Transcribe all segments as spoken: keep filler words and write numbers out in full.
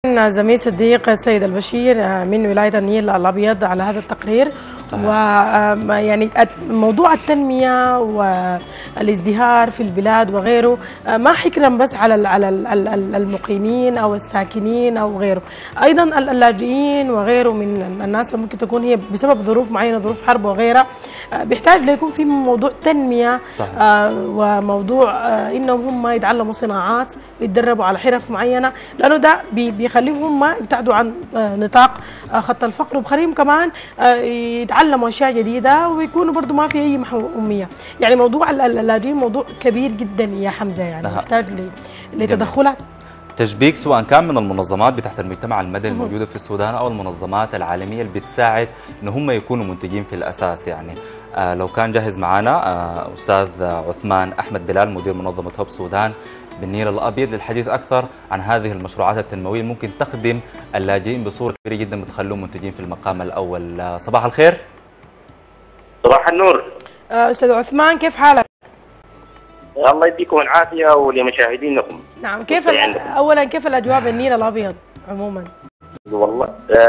زميل صديق السيد البشير من ولاية النيل الأبيض على هذا التقرير. ويعني موضوع التنمية والازدهار في البلاد وغيره ما حكرا بس على على المقيمين أو الساكنين أو غيره، أيضا اللاجئين وغيره من الناس ممكن تكون هي بسبب ظروف معينة، ظروف حرب وغيرها، بيحتاج ليكون في موضوع تنمية. صحيح. وموضوع إنهم هم يتعلموا صناعات، يتدربوا على حرف معينة، لأنه ده بيخليهم هم يبتعدوا عن نطاق خط الفقر، وبخليهم كمان يتعلموا اشياء جديده ويكونوا برضه ما في اي محو اميه. يعني موضوع اللاجئين موضوع كبير جدا يا حمزه، يعني يحتاج لتدخلات تشبيك سواء كان من المنظمات بتاعت المجتمع المدني الموجوده في السودان او المنظمات العالميه اللي بتساعد ان هم يكونوا منتجين في الاساس. يعني آه لو كان جاهز معنا آه استاذ عثمان احمد بلال مدير منظمه هوب سودان بالنيل الابيض للحديث اكثر عن هذه المشروعات التنمويه ممكن تخدم اللاجئين بصوره كبيره جدا بتخلوهم منتجين في المقام الاول. صباح الخير. صباح النور. استاذ عثمان، كيف حالك؟ الله يديكم العافيه ولمشاهدينكم. نعم، كيف اولا كيف الاجواء بالنيل الابيض عموما؟ والله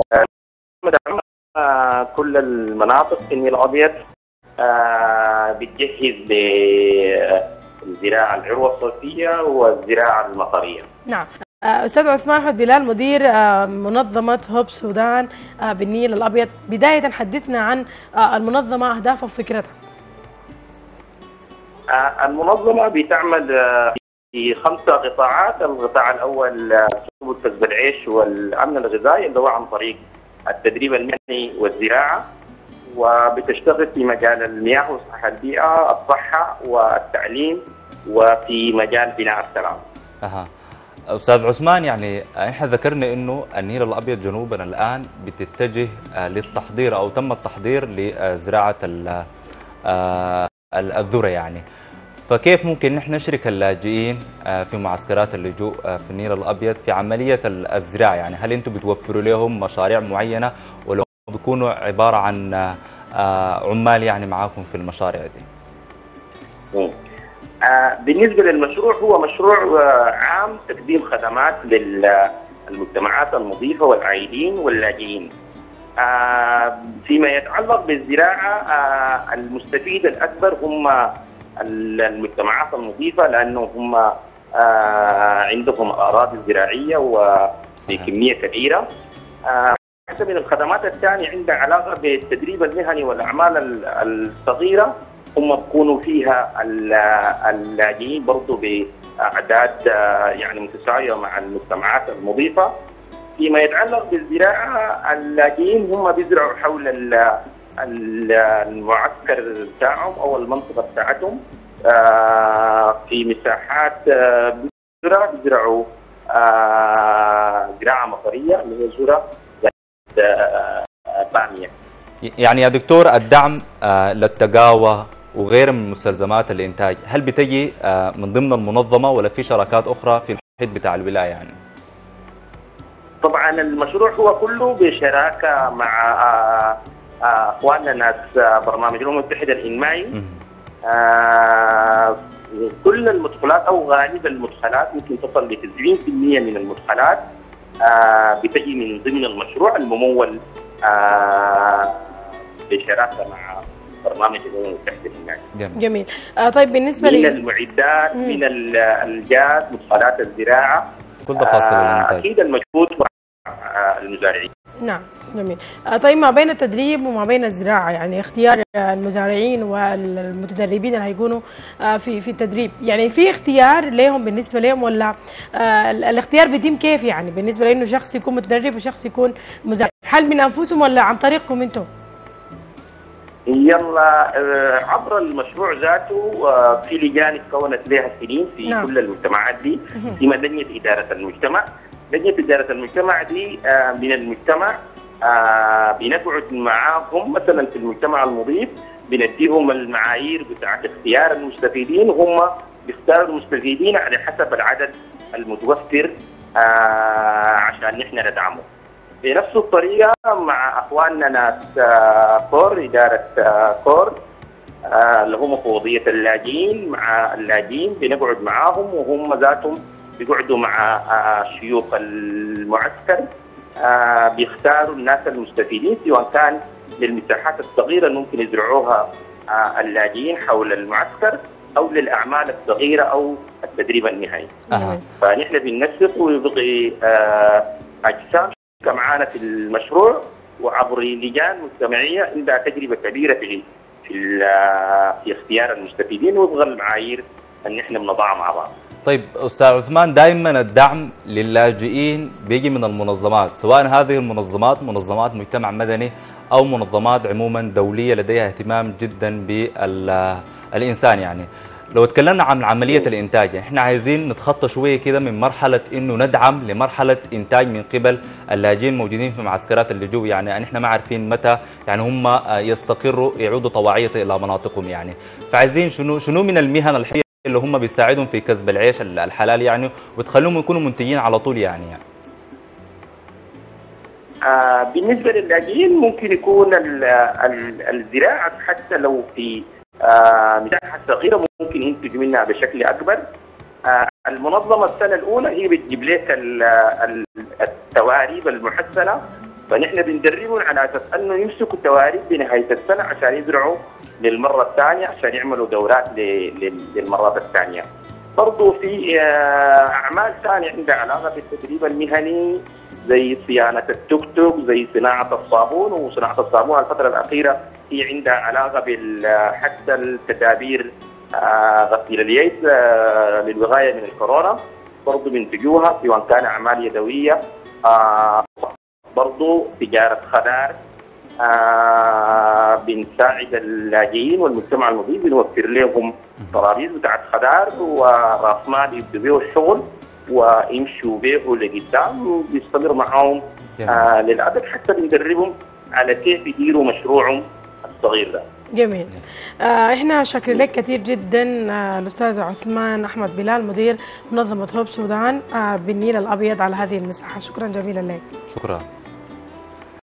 آه كل المناطق في النيل الابيض آه بتجهز للزراعه العروه الصيفيه والزراعه المطريه. نعم. استاذ عثمان احمد بلال مدير منظمه هوب سودان بالنيل الابيض، بدايه حدثنا عن المنظمه، اهدافها وفكرتها. المنظمه بتعمل في خمسه قطاعات. القطاع الاول سبل كسب العيش والامن الغذائي اللي هو عن طريق التدريب المهني والزراعه، وبتشتغل في مجال المياه وصحه البيئه، الصحه والتعليم، وفي مجال بناء السلام. اها استاذ عثمان، يعني احنا ذكرنا انه النيل الابيض جنوبا الان بتتجه للتحضير او تم التحضير لزراعه الذره، يعني فكيف ممكن نحن نشرك اللاجئين في معسكرات اللجوء في النيل الابيض في عمليه الزراعه؟ يعني هل انتم بتوفروا لهم مشاريع معينه ولا بيكونوا عباره عن عمال يعني معاكم في المشاريع دي؟ بالنسبه للمشروع، هو مشروع عام تقديم خدمات للمجتمعات المضيفه والعائلين واللاجئين. فيما يتعلق بالزراعه، المستفيد الاكبر هم المجتمعات المضيفة، لأنه هم عندهم أراضي زراعية وبكمية كبيرة. واحدة من الخدمات الثانية عندها علاقة بالتدريب المهني والأعمال الصغيرة، هم بيكونوا فيها اللاجئين برضو بأعداد يعني متساوية مع المجتمعات المضيفة. فيما يتعلق بالزراعة، اللاجئين هم بيزرعوا حول المعسكر بتاعهم او المنطقه بتاعتهم في مساحات بزرع بيزرعوا زراعه مطريه اللي هي زرع باميه. يعني يا دكتور، الدعم للتقاوى وغير من مستلزمات الانتاج هل بتجي من ضمن المنظمه ولا في شراكات اخرى في المحيط بتاع الولايه؟ يعني طبعا المشروع هو كله بشراكه مع اخواننا ناس برنامج الامم المتحده الانمائي. آه كل المدخلات او غالب المدخلات ممكن تصل ل تسعين بالمئة من المدخلات آه بتجي من ضمن المشروع الممول آه بشراكه مع برنامج الامم المتحده الانمائي. جميل. آه طيب بالنسبه من المعدات، من الجاز، مدخلات الزراعه، كل تفاصيل آه اكيد المجهود مع المزارعين. نعم، جميل. طيب ما بين التدريب وما بين الزراعه، يعني اختيار المزارعين والمتدربين اللي هيكونوا في في التدريب، يعني في اختيار لهم بالنسبه لهم ولا الاختيار بيتم كيف؟ يعني بالنسبه لانه شخص يكون متدرب وشخص يكون مزارع، هل من انفسهم ولا عن طريقكم انتم؟ يلا عبر المشروع ذاته في لجان تكونت لها سنين في نعم. كل المجتمعات دي في لجنه اداره المجتمع. لجنة إدارة المجتمع دي من المجتمع بنقعد معاهم، مثلا في المجتمع المضيف بنديهم المعايير بتاعت اختيار المستفيدين، وهم بيختاروا المستفيدين على حسب العدد المتوفر عشان نحن ندعمه. بنفس الطريقة مع أخواننا ناس كور، إدارة كور اللي هم مفوضية اللاجئين، مع اللاجئين بنقعد معاهم وهم ذاتهم بيقعدوا مع آه شيوخ المعسكر، آه بيختاروا الناس المستفيدين سواء كان للمساحات الصغيرة اللي ممكن يزرعوها آه اللاجئين حول المعسكر أو للأعمال الصغيرة أو التدريب النهائي. أه. فنحن بننسق ويبقي آه أجسام معانا في المشروع وعبر لجان مجتمعية عندها تجربة كبيرة في في, في اختيار المستفيدين وفق المعايير ان احنا بنضعها مع بعض. طيب استاذ عثمان، دائما الدعم للاجئين بيجي من المنظمات، سواء هذه المنظمات منظمات مجتمع مدني او منظمات عموما دوليه لديها اهتمام جدا بالانسان. يعني لو تكلمنا عن عمليه الانتاج، احنا عايزين نتخطى شويه كده من مرحله انه ندعم لمرحله انتاج من قبل اللاجئين الموجودين في معسكرات اللجوء. يعني احنا ما عارفين متى يعني هم يستقروا يعودوا طواعيه الى مناطقهم. يعني فعايزين شنو شنو من المهن الحية اللي هم بيساعدهم في كسب العيش الحلال يعني وتخليهم يكونوا منتجين على طول يعني, يعني. آه بالنسبه للاجئين ممكن يكون ال ال الزراعه حتى لو في آه مساحه صغيره ممكن ينتج منها بشكل اكبر. آه المنظمه السنه الاولى هي بتجيب لك التواريب المحسنه، فنحن بندربهم على اساس انه يمسكوا التواريب بنهايه السنه عشان يزرعوا للمره الثانيه عشان يعملوا دورات للمرات الثانيه. برضه في اعمال ثانيه عندها علاقه بالتدريب المهني زي صيانه التوك توك، زي صناعه الصابون، وصناعه الصابون الفتره الاخيره هي عندها علاقه بال حتى التدابير غسيل اليد للوقايه من الكورونا، برضه بينتجوها سواء كان اعمال يدويه، برضه تجاره خضار. آه بنساعد اللاجئين والمجتمع المضيف، بنوفر لهم طرابيز بتاعت خضار وراس مال يبدوا به الشغل ويمشوا به لقدام وبيستمر معاهم آه للابد، حتى بندربهم على كيف يديروا مشروعهم الصغير ده. جميل. آه احنا شاكرين لك كثير جدا آه الاستاذ عثمان احمد بلال مدير منظمه هوب سودان آه بالنيل الابيض على هذه المساحه، شكرا جزيلا لك. شكرا.